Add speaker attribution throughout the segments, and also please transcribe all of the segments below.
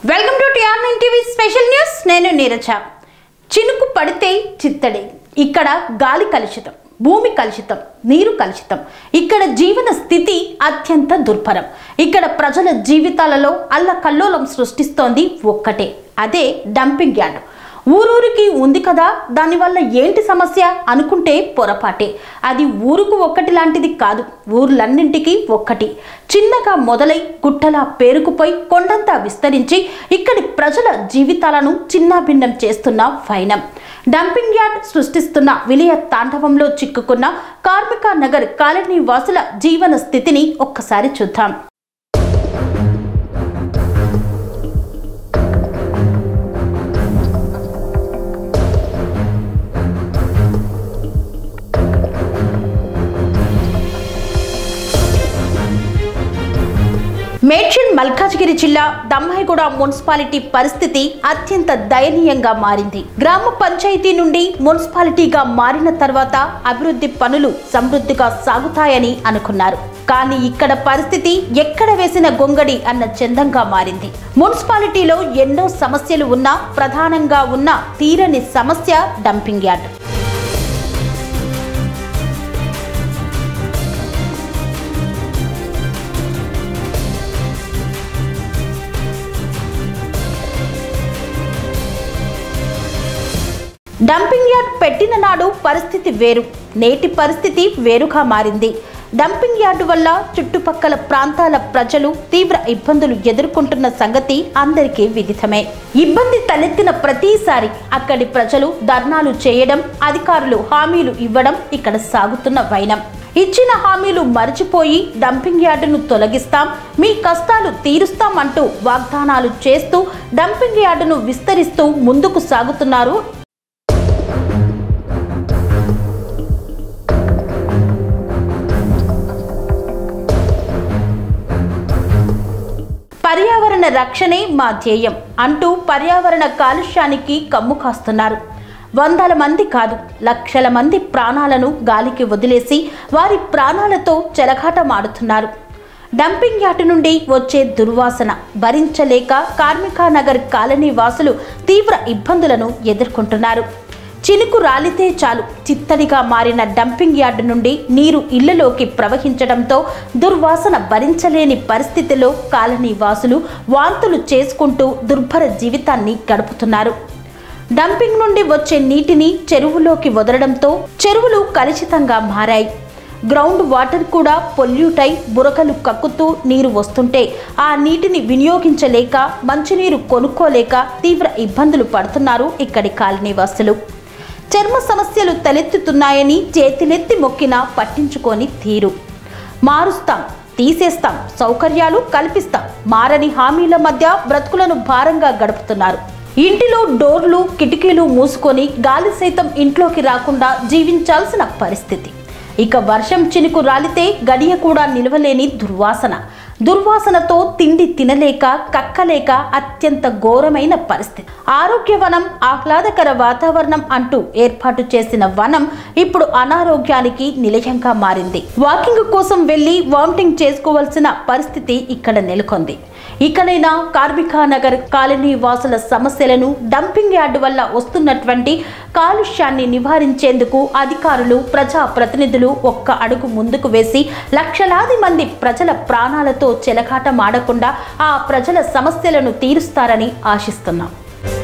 Speaker 1: Welcome to TR9 TV special news. నేను నీరజ. చినుకు పడితే చిత్తడి. ఇక్కడ గాలి కలుషితం, భూమి కలుషితం, నీరు కలుషితం. ఇక్కడ జీవన స్థితి అత్యంత దుర్భరం. ఇక్కడ ప్రజల జీవితాలలో అల్లకల్లోలం సృష్టిస్తోంది ఒక్కటే, అదే డంపింగ్ యార్డ్. ఊరూరికి ఉంది కదా, దానివల్ల ఏంటి సమస్య అనుకుంటే పొరపాటే. అది ఊరుకు ఒక్కటి లాంటిది కాదు, ఊర్లన్నింటికి ఒక్కటి. చిన్నగా మొదలై గుట్టలా పేరుకుపోయి కొండంతా విస్తరించి ఇక్కడి ప్రజల జీవితాలను చిన్నాభిన్నం చేస్తున్న వైనం. డంపింగ్ యార్డ్ సృష్టిస్తున్న విలయ తాండవంలో చిక్కుకున్న కార్మిక నగర్ కాలనీ వాసుల జీవన స్థితిని ఒక్కసారి చూద్దాం. మేడ్చల్ మల్కాజ్గిరి జిల్లా దమ్మాయిగూడ మున్సిపాలిటీ పరిస్థితి అత్యంత దయనీయంగా మారింది. గ్రామ పంచాయతీ నుండి మున్సిపాలిటీగా మారిన తర్వాత అభివృద్ధి పనులు సమృద్ధిగా సాగుతాయని అనుకున్నారు. కానీ ఇక్కడ పరిస్థితి ఎక్కడ వేసిన గొంగడి అన్న చందంగా మారింది. మున్సిపాలిటీలో ఎన్నో సమస్యలు ఉన్నా ప్రధానంగా ఉన్న తీరని సమస్య డంపింగ్ యార్డ్. డంపింగ్ యార్డ్ పెట్టిన నాడు పరిస్థితి వేరు, నేటి పరిస్థితి వేరుగా మారింది. డంపింగ్ యార్డు వల్ల చుట్టుపక్కల ప్రాంతాల ప్రజలు తీవ్ర ఇబ్బందులు ఎదుర్కొంటున్న సంగతి అందరికీ విదితమే. ఇబ్బంది తలెత్తిన ప్రతిసారి అక్కడి ప్రజలు ధర్నాలు చేయడం, అధికారులు హామీలు ఇవ్వడం ఇక్కడ సాగుతున్న వైనం. ఇచ్చిన హామీలు మరిచిపోయి డంపింగ్ యార్డును తొలగిస్తాం, మీ కష్టాలు తీరుస్తాం అంటూ వాగ్దానాలు చేస్తూ డంపింగ్ యార్డును విస్తరిస్తూ ముందుకు సాగుతున్నారు. పర్యావరణ రక్షణే మా ధ్యేయం అంటూ పర్యావరణ కాలుష్యానికి కమ్ము కాస్తున్నారు. వందల మంది కాదు, లక్షల మంది ప్రాణాలను గాలికి వదిలేసి వారి ప్రాణాలతో చెలగాటమాడుతున్నారు. డంపింగ్ యార్డు నుండి వచ్చే దుర్వాసన భరించలేక కార్మిక నగర్ కాలనీ వాసులు తీవ్ర ఇబ్బందులను ఎదుర్కొంటున్నారు. చినుకు రాలితే చాలు చిత్తడిగా మారిన డంపింగ్ యార్డు నుండి నీరు ఇళ్లలోకి ప్రవహించడంతో దుర్వాసన భరించలేని పరిస్థితిలో కాలనీ వాసులు వాంతులు చేసుకుంటూ దుర్భర జీవితాన్ని గడుపుతున్నారు. డంపింగ్ నుండి వచ్చే నీటిని చెరువులోకి వదలడంతో చెరువులు కలుషితంగా మారాయి. గ్రౌండ్ వాటర్ కూడా పొల్యూట్ అయి బురకలు కక్కుతూ నీరు వస్తుంటే ఆ నీటిని వినియోగించలేక మంచినీరు కొనుక్కోలేక తీవ్ర ఇబ్బందులు పడుతున్నారు ఇక్కడి కాలనీ వాసులు. చర్మ సమస్యలు తలెత్తుతున్నాయని చేతులెత్తి మొక్కినా పట్టించుకొని తీరు. మారుస్తాం, తీసేస్తాం, సౌకర్యాలు కల్పిస్తాం, మారని హామీల మధ్య బ్రతుకులను భారంగా గడుపుతున్నారు. ఇంటిలో డోర్లు కిటికీలు మూసుకొని గాలి సైతం ఇంట్లోకి రాకుండా జీవించాల్సిన పరిస్థితి. ఇక వర్షం చినుకు రాలితే గడియ కూడా నిలవలేని దుర్వాసనతో తిండి తినలేక కక్కలేక అత్యంత ఘోరమైన పరిస్థితి. ఆరోగ్యవనం, ఆహ్లాదకర వాతావరణం అంటూ ఏర్పాటు చేసిన వనం ఇప్పుడు అనారోగ్యానికి నిలయంగా మారింది. వాకింగ్ కోసం వెళ్లి వామిటింగ్ చేసుకోవాల్సిన పరిస్థితి ఇక్కడ నెలకొంది. ఇకనైనా కార్మిక నగర్ కాలనీ వాసుల సమస్యలను, డంపింగ్ యార్డు వల్ల వస్తున్నటువంటి కాలుష్యాన్ని నివారించేందుకు అధికారులు, ప్రజా ప్రతినిధులు ఒక్క అడుగు ముందుకు వేసి లక్షలాది మంది ప్రజల ప్రాణాలతో చెలగాటమాడకుండా ఆ ప్రజల సమస్యలను తీరుస్తారని ఆశిస్తున్నాం.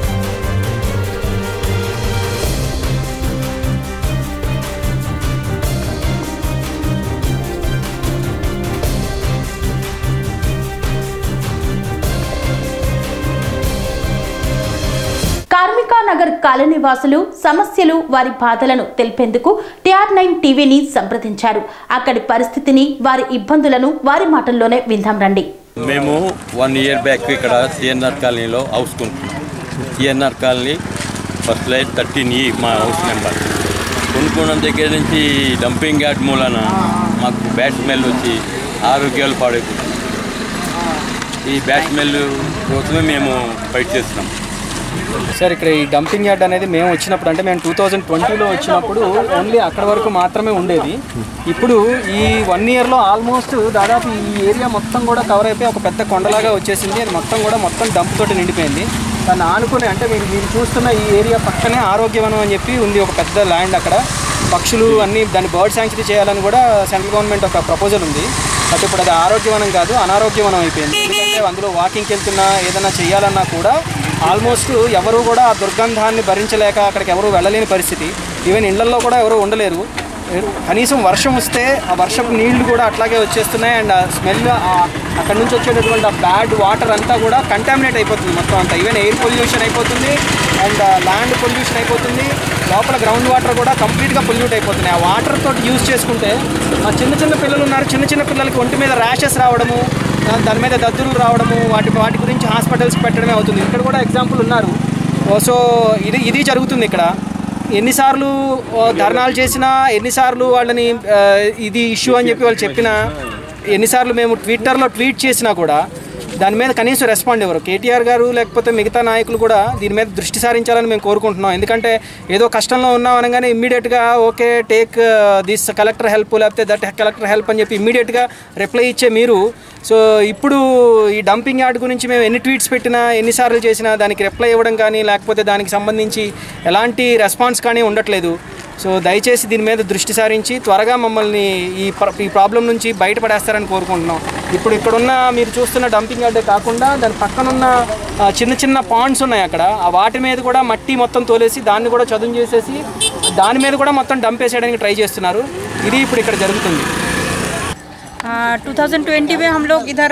Speaker 1: కార్మిక నగర్ కాలనీ వాసులు సమస్యలు, వారి బాధలను తెలిపేందుకు TR9 టీవీని సంప్రదించారు. అక్కడి పరిస్థితిని, వారి ఇబ్బందులను వారి మాటల్లోనే విందాం రండి.
Speaker 2: మేము 1 year బ్యాక్ ఇక్కడ CNR కాలనీలో హౌస్ కొనుక్కున్నాం. CNR colony first line 13E మా హౌస్ నెంబర్. కొనుక్కున్న దగ్గర నుంచి డంపింగ్ యార్డ్ మూలన మాకు బ్యాడ్ స్మెల్ వచ్చి ఆరోగ్యాలు పాడైపోతున్నాయి. ఈ బ్యాడ్ స్మెల్ కోసమే మేము ఫైట్ చేస్తున్నాం.
Speaker 3: సార్ ఇక్కడ ఈ డంపింగ్ యార్డ్ అనేది మేము వచ్చినప్పుడు అంటే మేము 2020లో వచ్చినప్పుడు ఓన్లీ అక్కడ వరకు మాత్రమే ఉండేది. ఇప్పుడు ఈ 1 ఇయర్లో ఆల్మోస్ట్ దాదాపు ఈ ఏరియా మొత్తం కూడా కవర్ అయిపోయి ఒక పెద్ద కొండలాగా వచ్చేసింది. అది మొత్తం డంప్ తోటి నిండిపోయింది. దాన్ని ఆనుకుని అంటే మీరు చూస్తున్న ఈ ఏరియా పక్కనే ఆరోగ్యవనం అని చెప్పి ఉంది, ఒక పెద్ద ల్యాండ్. అక్కడ పక్షులు అన్నీ దాన్ని బర్డ్ శాంక్చురీ చేయాలని కూడా సెంట్రల్ గవర్నమెంట్ ఒక ప్రపోజల్ ఉంది. బట్ ఇప్పుడు అది ఆరోగ్యవనం కాదు, అనారోగ్యవనం అయిపోయింది. ఎందుకంటే అందులో వాకింగ్కి వెళ్తున్నా ఏదైనా చేయాలన్నా కూడా ఆల్మోస్ట్ ఎవరు కూడా ఆ దుర్గంధాన్ని భరించలేక అక్కడికి ఎవరు వెళ్ళలేని పరిస్థితి. ఈవెన్ ఇళ్లలో కూడా ఎవరు ఉండలేరు. కనీసం వర్షం వస్తే ఆ వర్షపు నీళ్లు కూడా అట్లాగే వచ్చేస్తున్నాయి. అండ్ ఆ స్మెల్ అక్కడి నుంచి వచ్చేటటువంటి ఆ బ్యాడ్ వాటర్ అంతా కూడా కంటామినేట్ అయిపోతుంది మొత్తం అంతా. ఈవెన్ ఎయిర్ పొల్యూషన్ అయిపోతుంది అండ్ ల్యాండ్ పొల్యూషన్ అయిపోతుంది. లోపల గ్రౌండ్ వాటర్ కూడా కంప్లీట్గా పొల్యూట్ అయిపోతున్నాయి. ఆ వాటర్ తోటి యూజ్ చేసుకుంటే ఆ చిన్న పిల్లలు ఉన్నారు, చిన్న పిల్లలకి ఒంటి మీద ర్యాషెస్ రావడము, దాని మీద దద్దులు రావడము, వాటి గురించి హాస్పిటల్స్కి పెట్టడమే అవుతుంది. ఇక్కడ కూడా ఎగ్జాంపుల్ ఉన్నారు. సో ఇది జరుగుతుంది ఇక్కడ. ఎన్నిసార్లు ధర్నాలు చేసినా, ఎన్నిసార్లు వాళ్ళని ఇది ఇష్యూ అని చెప్పి వాళ్ళు చెప్పినా, ఎన్నిసార్లు మేము ట్విట్టర్లో ట్వీట్ చేసినా కూడా దాని మీద కనీసం రెస్పాండ్ ఎవరు. కేటీఆర్ గారు లేకపోతే మిగతా నాయకులు కూడా దీని మీద దృష్టి సారించాలని మేము కోరుకుంటున్నాం. ఎందుకంటే ఏదో కష్టంలో ఉన్నాం అనగానే ఇమ్మీడియట్గా okay take this collector help లేకపోతే దట్ కలెక్టర్ హెల్ప్ అని చెప్పి ఇమ్మీడియట్గా రిప్లై ఇచ్చే మీరు సో ఇప్పుడు ఈ డంపింగ్ యార్డ్ గురించి మేము ఎన్ని ట్వీట్స్ పెట్టినా, ఎన్నిసార్లు చేసినా దానికి రిప్లై ఇవ్వడం కానీ లేకపోతే దానికి సంబంధించి ఎలాంటి రెస్పాన్స్ కానీ ఉండట్లేదు. సో దయచేసి దీని మీద దృష్టి సారించి త్వరగా మమ్మల్ని ఈ ప్రాబ్లం నుంచి బయటపడేస్తారని కోరుకుంటున్నాం. ఇప్పుడు ఇక్కడున్న మీరు చూస్తున్న డంపింగ్ యార్డే కాకుండా దాని పక్కనున్న చిన్న పాండ్స్ ఉన్నాయి అక్కడ. ఆ వాటి మీద కూడా మట్టి మొత్తం తోలేసి దాన్ని కూడా చదును చేసేసి దాని మీద కూడా మొత్తం డంప్ వేసేయడానికి ట్రై చేస్తున్నారు. ఇది ఇప్పుడు ఇక్కడ జరుగుతుంది.
Speaker 4: 2020 में हम लोग इधर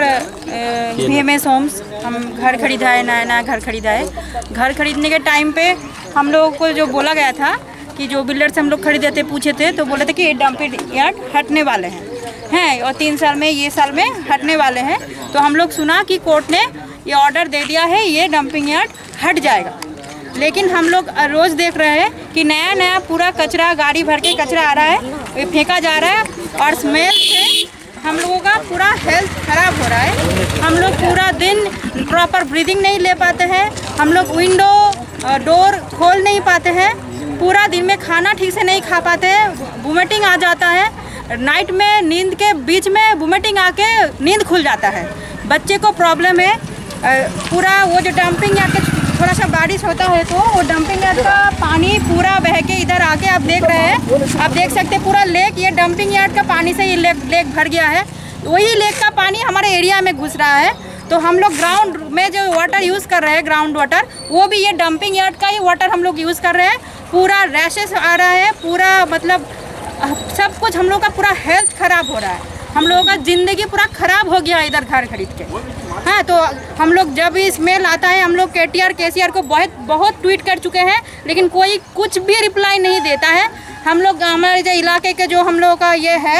Speaker 4: BMS होम्स हम घर खरीदा है, नया घर खरीदा है. घर खरीदने के टाइम पे हम लोगों को जो बोला गया था कि जो बिल्डर से हम लोग खरीदे थे पूछे थे तो बोले थे कि ये डंपिंग यार्ड हटने वाले हैं और 3 साल में ये साल में हटने वाले हैं. तो हम लोग सुना कि कोर्ट ने ये ऑर्डर दे दिया है, ये डंपिंग यार्ड हट जाएगा. लेकिन हम लोग रोज़ देख रहे हैं कि नया पूरा कचरा गाड़ी भर के कचरा आ रहा है, फेंका जा रहा है और स्मेल से हम लोगों का पूरा हेल्थ ख़राब हो रहा है. हम लोग पूरा दिन प्रॉपर ब्रीदिंग नहीं ले पाते हैं, हम लोग विंडो डोर खोल नहीं पाते हैं, पूरा दिन में खाना ठीक से नहीं खा पाते हैं, वोमिटिंग आ जाता है. नाइट में नींद के बीच में वोमिटिंग आके नींद खुल जाता है. बच्चे को प्रॉब्लम है. पूरा वो जो डंपिंग यार्ड के थोड़ा सा बारिश होता है तो वो डंपिंग यार्ड का पानी पूरा बह के इधर आके आप देख रहे हैं, आप देख सकते हैं पूरा लेक, ये डंपिंग यार्ड का पानी से ये लेक भर गया है. वही लेक का पानी हमारे एरिया में घुस रहा है. तो हम लोग ग्राउंड में जो वाटर यूज़ कर रहे हैं, ग्राउंड वाटर, वो भी ये डंपिंग यार्ड का ही वाटर हम लोग यूज़ कर रहे हैं. पूरा रैशेस आ रहा है, पूरा मतलब सब कुछ हम लोग का पूरा हेल्थ ख़राब हो रहा है. हम लोगों का ज़िंदगी पूरा ख़राब हो गया इधर घर खरीद के. हाँ, तो हम लोग जब भी स्मेल आता है हम लोग KTR को बहुत ट्वीट कर चुके हैं, लेकिन कोई कुछ भी रिप्लाई नहीं देता है. हम लोग हमारे जो इलाके के जो हम लोगों का ये है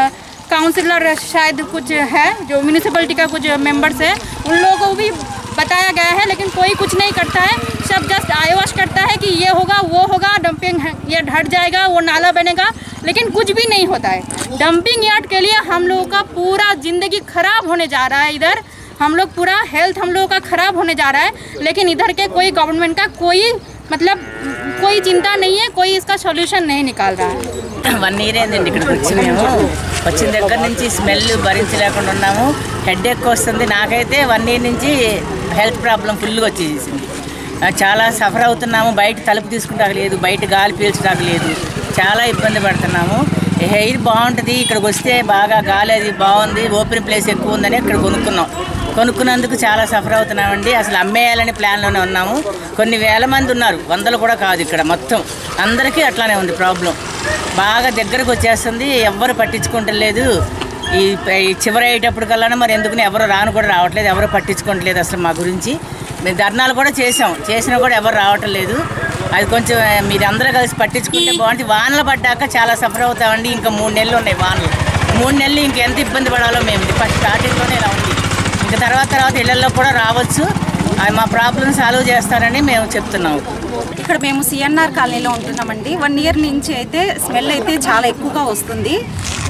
Speaker 4: काउंसिलर शायद कुछ है, जो म्यूनिसिपलिटी का कुछ मेंबर्स है, उन लोगों को भी बताया गया है, लेकिन कोई कुछ नहीं करता है. सब जस्ट आयोश करता है कि ये होगा वो होगा, डंपिंग यार्ड हट जाएगा, वो नाला बनेगा, लेकिन कुछ भी नहीं होता है. डंपिंग यार्ड के लिए हम लोगों का पूरा ज़िंदगी ख़राब होने जा रहा है. इधर हम लोग पूरा हेल्थ हम लोगों का ख़राब होने जा रहा है, लेकिन इधर के कोई गवर्नमेंट का कोई मतलब कोई चिंता नहीं है, कोई इसका सॉल्यूशन नहीं निकाल रहा है.
Speaker 5: 1 year అయిందండి ఇక్కడికి వచ్చి. మేము వచ్చిన దగ్గర నుంచి స్మెల్ భరించలేకుండా ఉన్నాము. హెడ్ ఎక్కువ వస్తుంది. నాకైతే 1 year నుంచి హెల్త్ ప్రాబ్లం ఫుల్గా వచ్చేసింది. చాలా సఫర్ అవుతున్నాము. బయట తలుపు తీసుకుంటాక లేదు, బయట గాలి పీల్చడానికి లేదు, చాలా ఇబ్బంది పడుతున్నాము. ఎయిర్ బాగుంటుంది, ఇక్కడికి వస్తే బాగా గాలి అది బాగుంది, ఓపెన్ ప్లేస్ ఎక్కువ ఉందని ఇక్కడ కొనుక్కున్నందుకు చాలా సఫర్ అవుతున్నామండి. అసలు అమ్మేయాలని ప్లాన్లోనే ఉన్నాము. కొన్ని వేల మంది ఉన్నారు, వందలు కూడా కాదు. ఇక్కడ మొత్తం అందరికీ అట్లానే ఉంది ప్రాబ్లం. బాగా దగ్గరకు వచ్చేస్తుంది, ఎవ్వరు పట్టించుకుంటలేదు. ఈ చివరి అయ్యేటప్పటికల్లా మరి ఎందుకుని ఎవరు రాను కూడా రావట్లేదు, ఎవరు పట్టించుకోవట్లేదు అసలు మా గురించి. మేము ధర్నాలు కూడా చేసినా కూడా ఎవరు రావటం లేదు. అది కొంచెం మీరు అందరూ కలిసి పట్టించుకుంటే బాగుంటుంది. వానలు పడ్డాక చాలా సఫర్ అవుతామండి. ఇంకా 3 నెలలు ఉన్నాయి వానలు. 3 నెలలు ఇంకెంత ఇబ్బంది పడాలో మేము ఫస్ట్ స్టార్టింగ్లోనే ఇలా ఉంది. ఇంకా తర్వాత ఇళ్లలో కూడా రావచ్చు. మా ప్రాబ్లమ్ సాల్వ్ చేస్తారని మేము చెప్తున్నాము.
Speaker 6: ఇక్కడ మేము CNR కాలనీలో ఉంటున్నామండి. 1 year నుంచి అయితే స్మెల్ అయితే చాలా ఎక్కువగా వస్తుంది.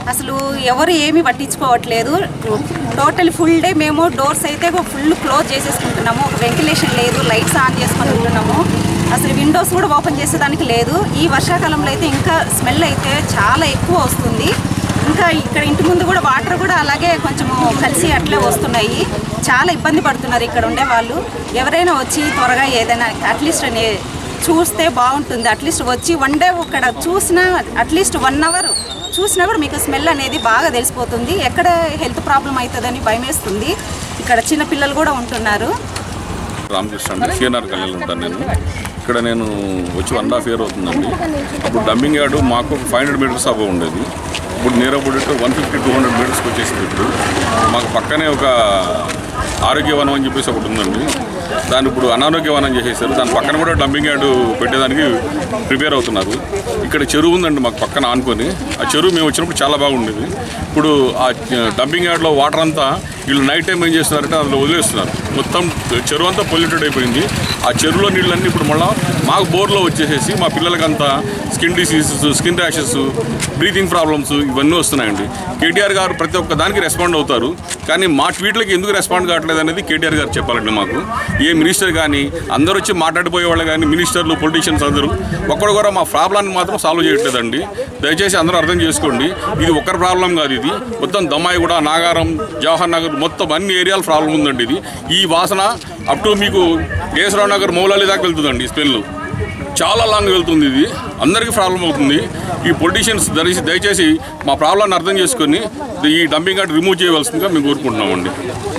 Speaker 6: అసలు ఎవరు ఏమీ పట్టించుకోవట్లేదు. టోటల్ ఫుల్ డే మేము డోర్స్ అయితే ఫుల్ క్లోజ్ చేసేసుకుంటున్నాము. ఒక వెంటిలేషన్ లేదు, లైట్స్ ఆన్ చేసుకొని ఉంటున్నాము. అసలు విండోస్ కూడా ఓపెన్ చేసేదానికి లేదు. ఈ వర్షాకాలంలో అయితే ఇంకా స్మెల్ అయితే చాలా ఎక్కువ వస్తుంది. ఇంకా ఇక్కడ ఇంటి ముందు కూడా వాటర్ కూడా అలాగే కొంచెము కలిసి అట్లే వస్తున్నాయి. చాలా ఇబ్బంది పడుతున్నారు ఇక్కడ ఉండే వాళ్ళు. ఎవరైనా వచ్చి త్వరగా ఏదైనా అట్లీస్ట్ చూస్తే బాగుంటుంది. అట్లీస్ట్ వచ్చి వన్ డే ఇక్కడ చూసినా అట్లీస్ట్ 1 hour చూసినా కూడా మీకు స్మెల్ అనేది బాగా తెలిసిపోతుంది. ఎక్కడ హెల్త్ ప్రాబ్లం అవుతుందని భయమేస్తుంది. ఇక్కడ చిన్న పిల్లలు కూడా ఉంటున్నారు.
Speaker 7: రామకృష్ణ అండి, సిఎన్ఆర్ కాలనీలో ఉంటాను నేను. ఇక్కడ నేను వచ్చి 1.5 year అవుతుందండి. అప్పుడు డంపింగ్ యార్డ్ మాకు 500 meters అబో ఉండేది. ఇప్పుడు నియర్ అబౌట్ 150-200 meters వచ్చేసింది. ఇప్పుడు మాకు పక్కనే ఒక ఆరోగ్య వనం అని చెప్పేసి ఒకటి ఉందండి. దాన్ని ఇప్పుడు అనారోగ్య వనం చేసేసారు. దాని పక్కన కూడా డంపింగ్ యార్డ్ పెట్టేదానికి ప్రిపేర్ అవుతున్నారు. ఇక్కడ చెరువు ఉందండి మాకు పక్కన ఆనుకొని. ఆ చెరువు మేము వచ్చినప్పుడు చాలా బాగుండేది. ఇప్పుడు ఆ డంపింగ్ యార్డ్లో వాటర్ అంతా వీళ్ళు నైట్ టైం ఏం చేస్తున్నారంటే అందులో వదిలేస్తున్నారు. మొత్తం చెరువు అంతా పొల్యూటెడ్ అయిపోయింది. ఆ చెరువులో నీళ్ళన్నీ ఇప్పుడు మళ్ళీ మాకు బోర్లో వచ్చేసేసి మా పిల్లలకంతా skin diseases, skin rashes, breathing problems ఇవన్నీ వస్తున్నాయండి. కేటీఆర్ గారు ప్రతి ఒక్క దానికి రెస్పాండ్ అవుతారు. కానీ మా ట్వీట్లకి ఎందుకు రెస్పాండ్ కావట్లేదు అనేది కేటీఆర్ గారు చెప్పాలండి. మాకు ఏ మినిస్టర్ కానీ అందరూ వచ్చి మాట్లాడిపోయే వాళ్ళు కానీ మినిస్టర్లు, పొలిటీషియన్స్ అందరూ ఒక్కడు కూడా మా ప్రాబ్లాన్ని మాత్రం సాల్వ్ చేయట్లేదండి. దయచేసి అందరూ అర్థం చేసుకోండి. ఇది ఒక్కరి ప్రాబ్లం కాదు. ఇది మొత్తం దమ్మాయిగూడ, నాగారం, జవహర్ నగర్ మొత్తం అన్ని ఏరియాల ప్రాబ్లం ఉందండి. ఇది ఈ వాసన అప్ టు మీకు కేశవరావు నగర్, మౌలాలి దాకా వెళ్తుందండి. ఈ స్మెల్ చాలా లాంగ్ వెళ్తుంది. ఇది అందరికీ ప్రాబ్లం అవుతుంది. ఈ పొలిటీషియన్స్ దయచేసి మా ప్రాబ్లాన్ని అర్థం చేసుకొని ఈ డంపింగ్ యార్డ్ రిమూవ్ చేయవలసిందిగా మేము కోరుకుంటున్నామండి.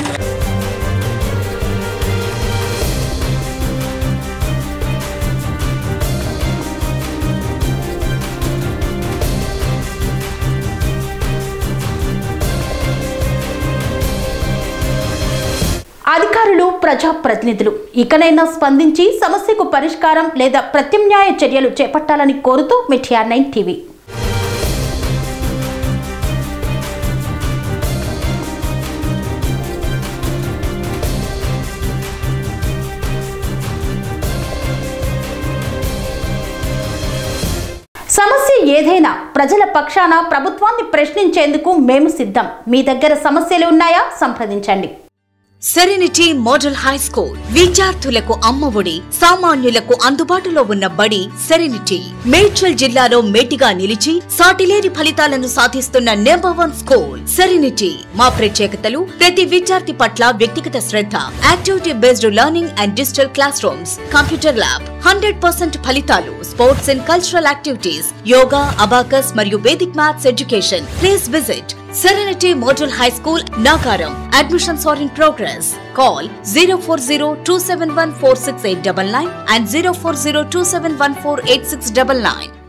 Speaker 1: అధికారులు, ప్రజాప్రతినిధులు ఇకనైనా స్పందించి సమస్యకు పరిష్కారం లేదా ప్రత్యామ్నాయ చర్యలు చేపట్టాలని కోరుతూ మీడియా 9 టీవీ. సమస్య ఏదైనా ప్రజల పక్షాన ప్రభుత్వాన్ని ప్రశ్నించేందుకు మేము సిద్ధం. మీ దగ్గర సమస్యలు ఉన్నాయా? సంప్రదించండి.
Speaker 8: సెరెనిటీ మోడల్ హై స్కూల్ విద్యార్థులకు అమ్మఒడి, సామాన్యులకు అందుబాటులో ఉన్న బడి సెరెనిటీ. మేడ్చల్ జిల్లాలో మేటిగా నిలిచి సాటిలేని ఫలితాలను సాధిస్తున్న #1 స్కూల్ సెరెనిటీ. మా ప్రత్యేకతలు ప్రతి విద్యార్థి పట్ల వ్యక్తిగత శ్రద్ధ, activity based learning and digital classrooms, computer lab, 100% ఫలితాలు, sports and cultural activities, yoga, abacus మరియు Vedic maths education. Please visit Serenity Model High School, Nagaram. Admissions are in progress. Call 040-271-46899 and 040-271-48699.